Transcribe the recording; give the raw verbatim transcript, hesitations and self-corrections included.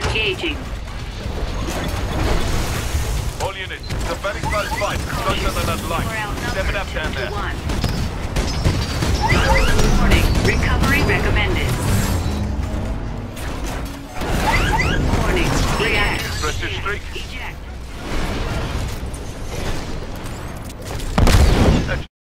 Engaging. All units, it's a very close fight. Closer than I'd like. Step it up down there. Warning. Recovery recommended. Warning. React. Precious streak. Eject.